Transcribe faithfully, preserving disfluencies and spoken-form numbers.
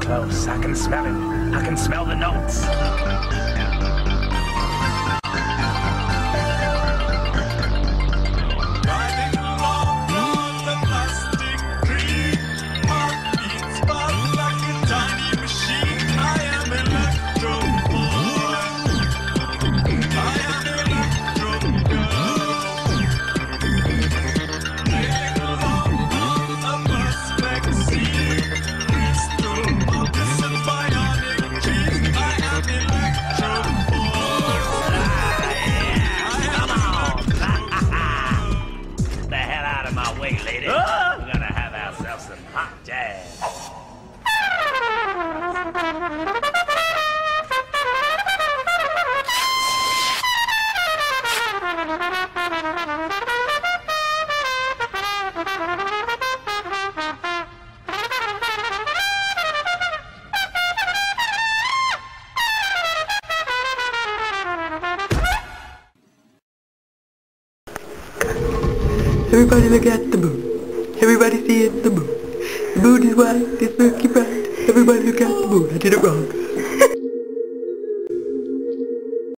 close. I can smell it. I can smell the notes. Lady, oh! We're gonna have ourselves some hot jazz. Everybody look at the moon. Everybody see it, the moon. The moon is white, it's milky bright. Everybody look at the moon. I did it wrong.